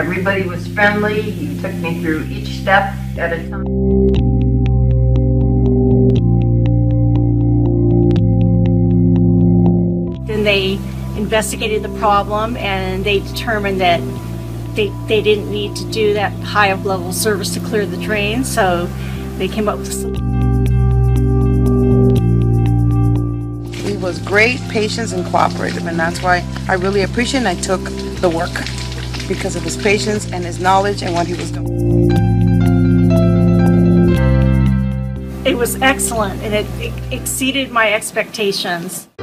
Everybody was friendly. He took me through each step at a time. Then they investigated the problem and they determined that they didn't need to do that high of level service to clear the drain, so they came up with a solution. He was great, patient, and cooperative, and that's why I really appreciate and I took the work because of his patience and his knowledge and what he was doing. It was excellent and it exceeded my expectations.